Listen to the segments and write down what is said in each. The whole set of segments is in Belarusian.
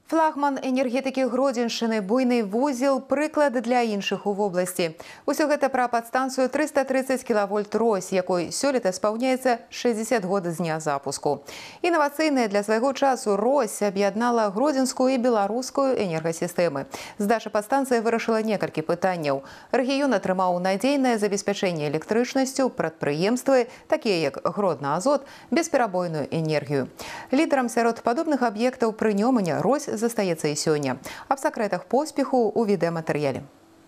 Флагман энергетики Гродзеншчыны, буйны вузел, прыклад для іншых у вобласці. Усё гэта пра падстанцыю 330 кВт Рось, якой сёлета спаўняецца 60 год з дня запуску. Інавацыйная для свайго часу Рось аб'яднала гродзенскую і беларускую энергасістэмы. Здача падстанцыі вырашыла некалькі пытанняў. Рэгіён атрымаў надзейнае забеспячэнне электрычнасцю, прадпрыемствы, такія як Гродна-Азот, бесперабойную энергію. Лідарам сярод падобных аб'ектаў пры Нёмане Рось застаецца і сёння. Аб сакрэтах поспеху ў відэаматэрыяле.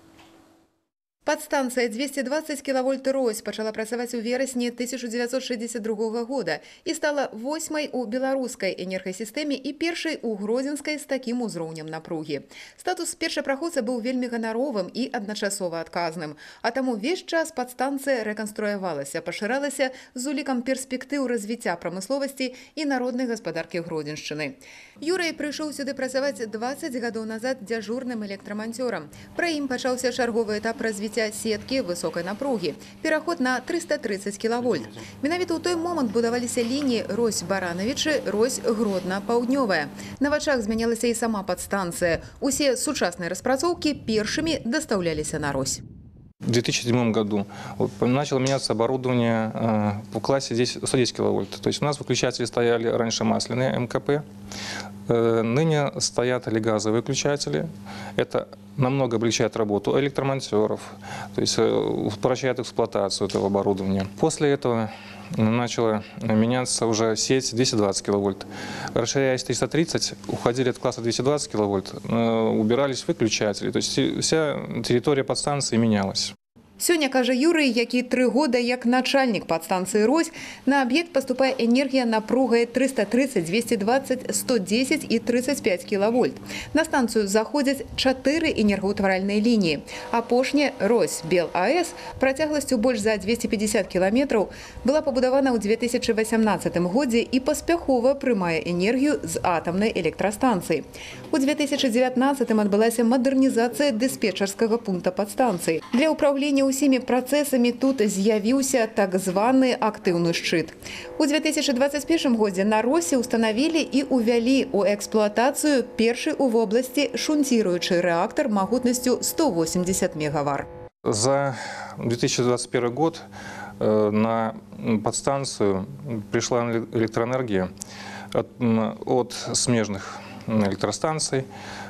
Падстанцыя 220 кВт Рось пачала працаваць у верасні 1962 года і стала 8-й у беларускай энергасістэме і першай у гродзенскай з такім узроўнем напругі. Статус першапраходца быў вельмі ганаровым і адначасова адказным, а таму увесь час падстанцыя рэканструявалася, пашыралася з улікам перспектыў развіцця прамысловасці і народнай гаспадаркі Гродзеншчыны. Юрый прыйшоў сюды працаваць 20 гадоў назад дзяжурным электраманцёрам. Пра ім пачаўся чарговы этап развіцця сеткі высокай напругі, пераход на 330 кВт. Менавіта ў той момант будаваліся лініі Рось-Баранавічы, Рось-Гродна-Паўднёвая. На вачах змянялася і сама падстанцыя. Усе сучасныя распрацоўкі першымі дастаўляліся на Рось. В 2007 году начало меняться оборудование в классе 110 кВт. То есть у нас выключатели стояли раньше масляные МКП, ныне стоят газовые выключатели. Это намного облегчает работу электромонтеров, то есть упрощает эксплуатацию этого оборудования. После этого начала меняться уже сеть 220 кВт. Расширяясь 330, уходили от класса 220 кВт, убирались выключатели. То есть вся территория подстанции менялась. Сёння, кажа Юрый, які 3 года як начальнік падстанцыі Рось, на аб'ект паступае энергія напругай 330, 220, 110 і 35 кВт. На станцыю заходзяць 4 энергаўтваральныя лініі. Апошняя Рось-Бел-АЭС працягласцю больш за 250 км была пабудавана ў 2018 годзе і паспяхова прымае энергію з атамнай электрастанцыі. У 2019 адбылася мадэрнізацыя дыспетчарскага пункта падстанцыі. Для ўпраўлення усімі працэсамі тут з'явіўся так званы актыўны шчыт. У 2021 годзе на Росе устанавілі і увялі ў эксплуатацыю першы ў вобласці шунціруючы рэактар магутнасцю 180 мегавар. За 2021 год на подстанцию пришла электроэнергия от смежных электростанций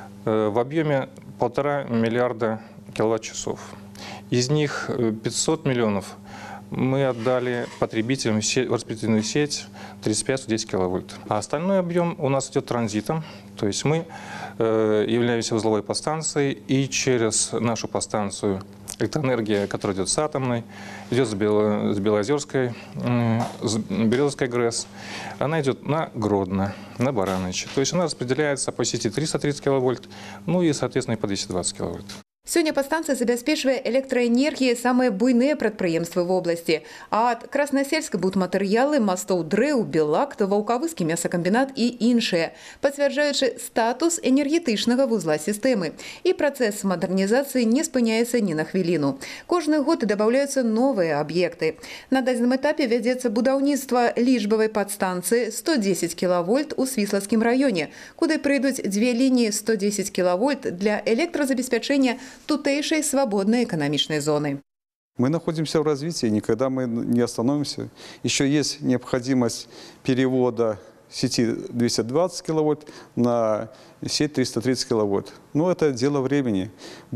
в объеме 1,5 миллиарда киловатт-часов. Из них 500 миллионов мы отдали потребителям в распределительную сеть 35-110 кВт. А остальной объем у нас идет транзитом. То есть мы являемся узловой подстанцией, и через нашу подстанцию электроэнергия, которая идет с атомной, идет с Белозерской, с Березовской ГРЭС, она идет на Гродно, на Барановичи. То есть она распределяется по сети 330 кВт, ну и, соответственно, и по 220 кВт. Сёння падстанцыя забяспечвае электраэнергіяй самыя буйныя прадпрыемствы вобласці. Ад Краснасельска будматэрыялы, мастоў дрэў, Белакт, Ваўкавыскі мясакамбінат і іншыя, пацвярджаючы статус энергетычнага вузла сістэмы. І працэс мадэрнізацыі не спыняецца ні на хвіліну. Кожны год дабаўляюцца новыя аб'екты. На дадзеным этапе вядзецца будаўніцтва лічбавай падстанцыі 110 кВт у Свіслацкім раёне, куды прыйдуць 2 лініі 110 кВт для электразабеспячэння тутейшей свободной экономичной зоны. Мы находимся в развитии, никогда мы не остановимся. Еще есть необходимость перевода сети 220 кВт на сеть 330 кВт. Но это дело времени.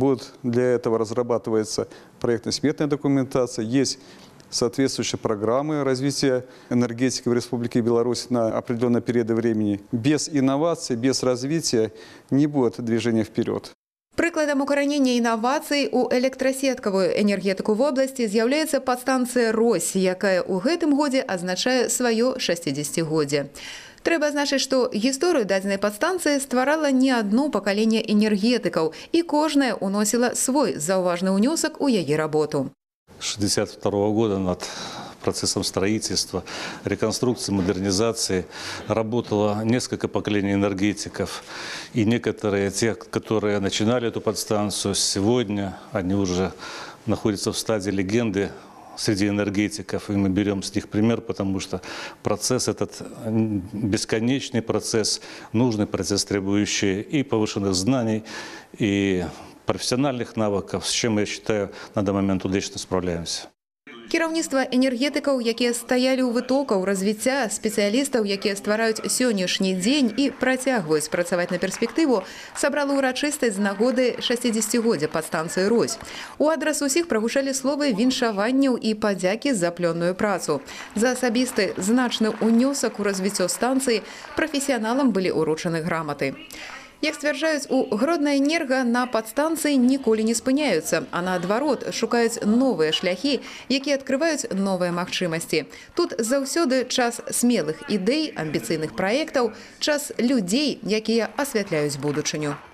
Для этого разрабатывается проектно-сметная документация, есть соответствующие программы развития энергетики в Республике Беларусь на определенные периоды времени. Без инноваций, без развития не будет движения вперед. Прыкладам укаранення інавацый у электрасеткавую энергетыку вобласці з'яўляецца падстанцыя Рось, якая ў гэтым годзе азначае сваё 60-годдзе. Трэба азначыць, што гісторыю дадзенай падстанцыі стварала не адно пакаленне энергетыкаў, і кожнае ўносіла свой заўважны ўнёсак у яе работу. 1962 года над процессом строительства, реконструкции, модернизации работало несколько поколений энергетиков. И некоторые, те, которые начинали эту подстанцию, сегодня они уже находятся в стадии легенды среди энергетиков, и мы берем с них пример, потому что процесс этот бесконечный процесс, нужный процесс, требующий и повышенных знаний, и профессиональных навыков, с чем, я считаю, на данный момент удачно справляемся. Кіраўніцтва энергетыкаў, якія стаялі ў вытокаў развіцця, спецыялістаў, якія ствараюць сённяшні дзень і працягваюць працаваць на перспектыву, сабрала ўрачыстасць з нагоды 60-годдзя падстанцыі «Рось». У адрас усіх прагучалі словы віншаванняў і падзякі за плённую працу. За асабісты значны ўнёсак у развіццё станцыі прафесіяналам былі ўручаны граматы. Як сцвярджаюць, у Гроднаэнерга на падстанцыі ніколі не спыняюцца, а наадварот шукаюць новыя шляхі, якія адкрываюць новыя магчымасці. Тут заўсёды час смелых ідэй, амбіцыйных праектаў, час людзей, якія асвятляюць будучыню.